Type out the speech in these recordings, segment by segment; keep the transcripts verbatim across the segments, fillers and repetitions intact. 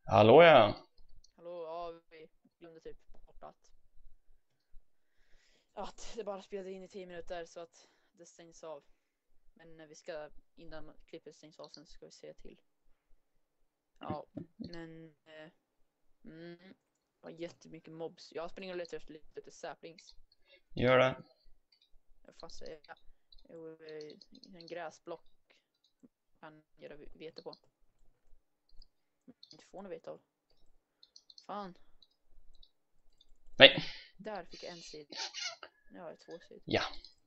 Hallå ja. Hallå, ja, vi glömde typ bort att, att det bara spelade in i tio minuter så att det stängs av. Men när vi ska, innan klippet stängs av sen ska vi se till. Ja, men eh, mm, det var jättemycket mobs. Jag springer och letar efter lite, lite saplings. Gör det. Jag får säga, jo, eh, en gräsblock kan göra vete på. Inte får något vete av. Fan, Nej. där fick jag en sida. Nu har jag två sidor. Ja.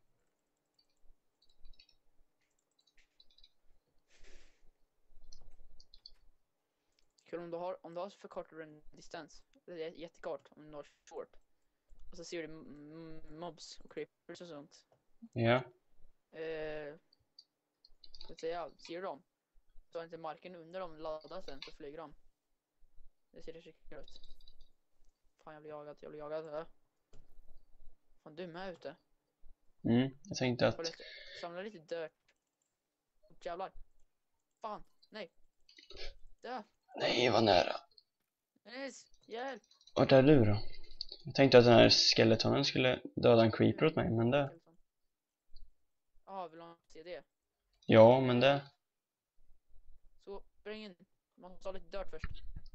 Kul om du har, om du har för kort run distans. Det är jättekort om du har short. Och så ser du m- mobs och creepers och sånt. Ja. Eh, så att säga, ser du dem? Så har inte marken under dem laddat sen så flyger de. Det ser riktigt kul ut. Fan, jag blir jagad, jag blir jagad. Äh. Fan, du är med ute. Mm, jag tänkte att... Får lite, samla lite dirt. Jävlar. Fan, nej. Dö. Nej, vad nära. Yes, hjälp. Vart är du då? Jag tänkte att den här skeletonen skulle döda en creeper åt mig, men det... Ja, vill man se det? Ja, men det... Så, spring in. Man måste ha lite dirt först.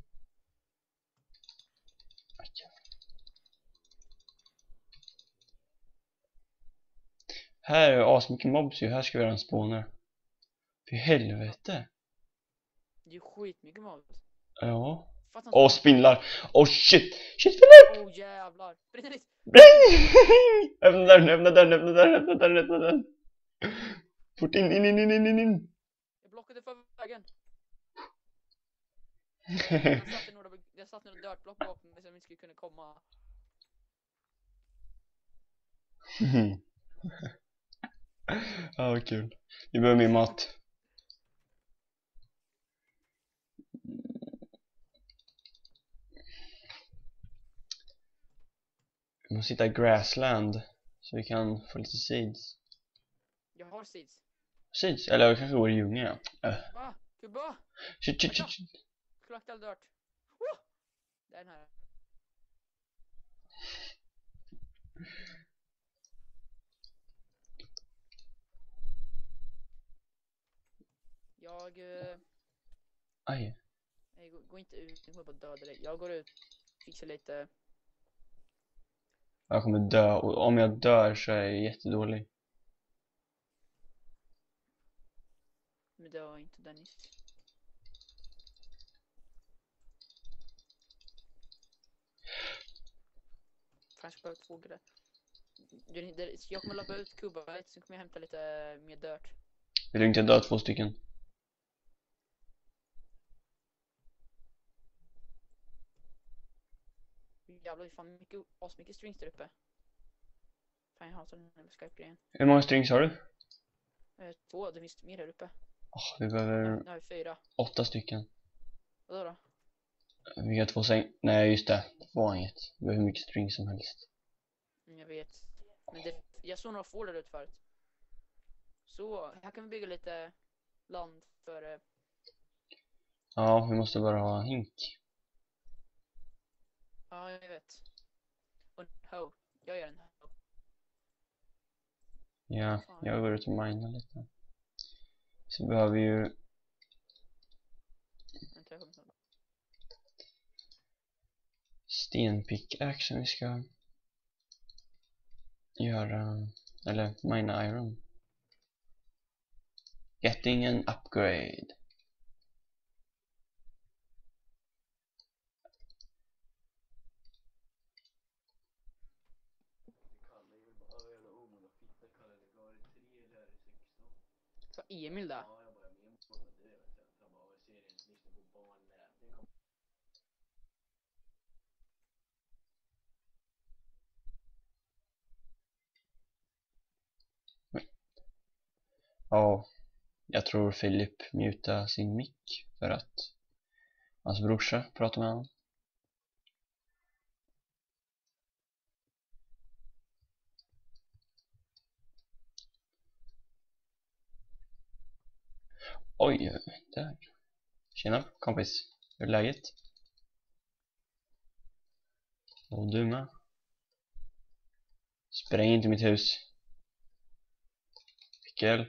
Här är asmycket mobs ju, här ska vi göra en spawner. För helvete. Det är skitmycket mobs. Ja. Fattar Åh, inte. spindlar. Åh, shit. Shit, Filip! Oh jävlar. Brinner dit. Bring! Öppna dörren, öppna dörren, öppna dörren, öppna dörren, öppna dörren. Fort in, in, in, in, in, in, in. Jag blockade för vägen. Jag satte några, jag satte några dirtblock bakom mig som inte skulle kunna komma. Ja, vad kul. Vi behöver mer mat. Vi måste hitta grassland så vi kan få lite seeds. Jag har seeds. Seeds? Eller jag kanske går i djungeln, ja. Äh. Va? Kuba? Shit, shit, shit, shit. Slakt all dirt. Oh! Det är den här. Jag... Eh, Aj. nej, gå, gå inte ut. Nu får jag bara döda dig. Jag går ut. Fixar lite. Jag kommer dö, och om jag dör så är jag jättedålig. Men det var inte Dennis. Kanske behöver två grejer. Du- det- Jag kommer lappa ut Kuba. Sen kommer jag hämta lite mer dirt. Vill du inte dö två stycken? Jävlar, det är fan mycket, asmycket strings där uppe. Fan, jag hatar den här Skype-grejen. Hur många strings har du? Eh, två, det finns mer där uppe. Oh, vi Ja, behöver nu har vi fyra. åtta stycken. Vadå då? Vi har två säng... Nej, just det. Det var inget. Vi behöver hur mycket strings som helst. Mm, jag vet. Men det, jag såg några får där ute förut. Så, här kan vi bygga lite land för... Eh, Ja, vi måste bara ha hink. ja, jag vet. Och en hoe. Jag gör en hoe. Ja, Fan. jag går ut och minar lite. Så behöver vi ju... Vänta, jag kommer snart. Stenpickaxe vi ska göra, eller mina iron. Getting an upgrade. Så Emil där. Ja, jag tror Filip mutar sin mick för att hans brorsa pratar med honom. Oj, där. Tjena kompis, hur är läget? Och du med. Spräng inte mitt hus. Mikael.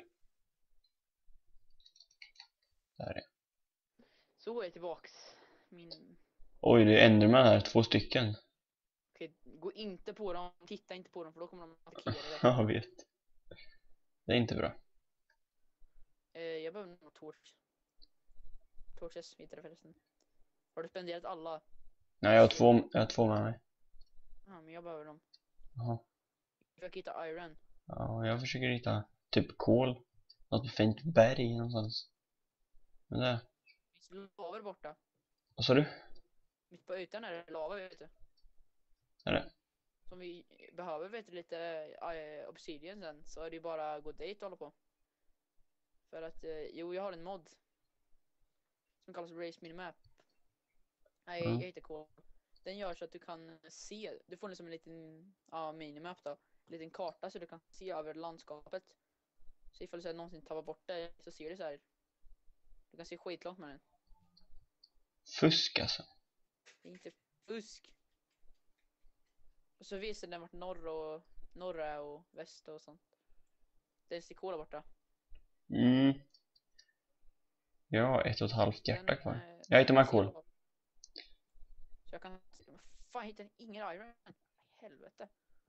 Där är. Så är jag tillbaks. Min... Oj, det är Enderman här. Två stycken. Okej, gå inte på dem. Titta inte på dem för då kommer de att attackera dig. Jag vet. Det är inte bra. Eh, jag behöver några torch. Torches heter det förresten. Har du spenderat alla? Nej, jag har två, jag har två med mig. Ja, men jag behöver dem. Jaha. Jag försöker hitta iron. Ja, jag försöker hitta typ kol. Något fint berg någonstans. Men det. Finns lava där borta. Vad sa du? Mitt på ytan är det lava, vet du. Är det? Som vi behöver, vet du, lite äh, obsidian sen. Så är det ju bara att gå dit och hålla på. För att, eh, jo, jag har en mod. Som kallas Race Minimap. Nej, Mm. jag hittar kol. Den gör så att du kan se. Du får liksom en liten ja, minimap då. En liten karta så du kan se över landskapet. Så ifall du så här, någonsin tappar bort det så ser du så här. Du kan se skitlångt med den. Fusk alltså. Det är inte fusk. Och så visar den vart norr och norra och väst och sånt. Det är kola borta. Mm. Jag har ett och ett halvt hjärta Den, kvar. eh, Jag hittar ser Markol. jag. Så jag kan... Fan, hittar ingen iron. Helvete.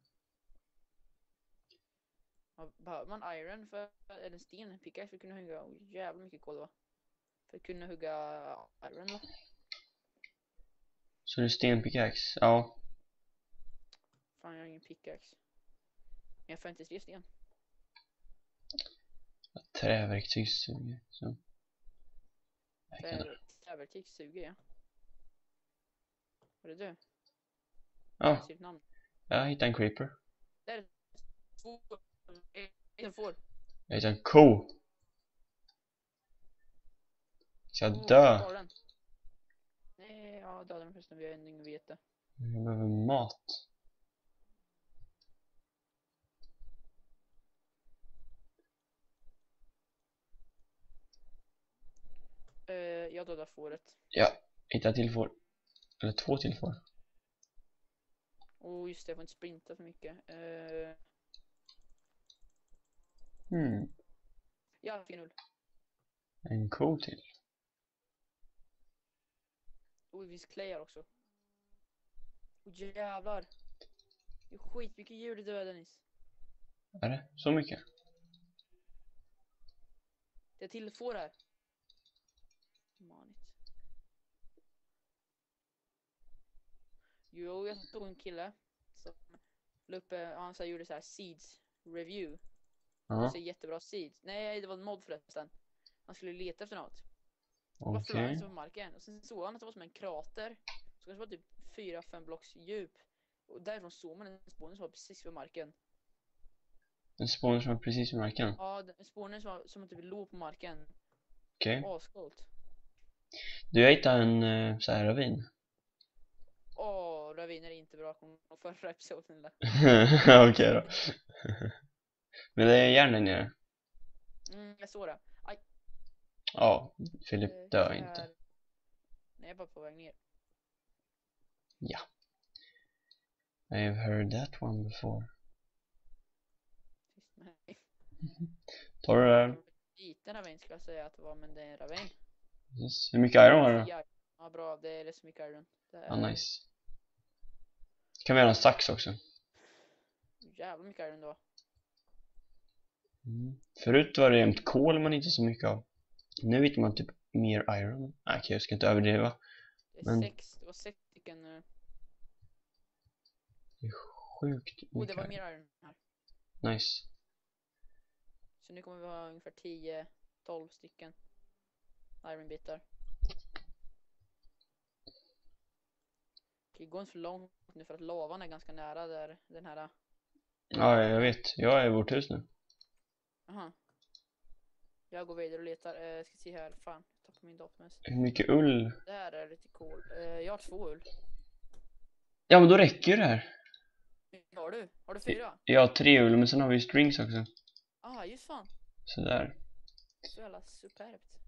Ja, behöver man iron för eller sten? Pickaxe för att kunna hugga oh, jävla mycket kol va? För att kunna hugga iron va? Så det är stenpickaxe. Ja. Fan, jag har ingen pickaxe. Men jag får inte tre sten. Träverktyg suger. Så. Jag kan... För träverktyg suger jag. Var det du? Ja, Sitt namn. jag hittade en creeper. Där är två. En får. Jag hittade en ko. Ska jag dö? Tar den. Nej, ja, döda den förresten. Vi har ingen vete. Jag behöver mat. Uh, jag dödar fåret. Ja, hittade till får. Eller två till får. Oh, just det. Jag får inte sprinta för mycket. Uh, Hmm. ja, fin ull. En ko till. Oh, det finns clay här också. Oh, jävlar. Det är skitmycket djur i döden, Dennis. Är det? Så mycket? Det är till får här. Manigt. Jo, jag såg en kille som la upp, eh, han så här, gjorde så här seeds review. Ja. Så jättebra seeds. Nej, det var en mod förresten. Han skulle leta efter något. Han Okej. bara flög sig på marken. Och sen såg han att det var som en krater. Så kanske var typ fyra fem blocks djup. Och därifrån såg man en spåren som var precis vid marken. En spawner som är precis vid marken. Ja, den spåren som var som att typ låg på marken. Okej. Ascoolt. Du, jag hittade en uh, så här ravin. Åh, raviner är inte bra. Kommer från förra episoden eller? Okej då. Men det är järn där nere. Mm, jag såg det. Aj. Ja, Filip eh, dör här. inte. Nej, jag är bara på väg ner. Ja. I've heard that one before. Tyst med mig. Tar du det där? Liten ravin skulle jag säga att det var, men det är en ravin. Yes. Hur mycket iron har du? Ja, ja, bra. Det är rätt så mycket iron. Det är Ja, nice. Kan vi göra en sax också? jävla mycket iron då. Mm. Förut var det jämt kol man inte så mycket av. Nu vet man typ mer iron. Nej, okej, jag ska inte överdriva. Det är Men- sex. Det var sex stycken. eh, Det är sjukt Oh, det mycket var iron. mer iron här. Nice. Så nu kommer vi ha ungefär tio tolv stycken ironbitar. Det går inte för långt nu för att lavan är ganska nära där den här. Ja, jag vet. Jag är i vårt hus nu. Aha. Jag går vidare och letar. Eh, ska se här. Fan, jag tappar min dator. Hur mycket ull? Det här är lite cool. Eh, jag har två ull. Ja, men då räcker det här. Har du? Har du fyra? Jag har tre ull, men sen har vi strings också. Ah, just fan. Sådär. Så jävla superbt.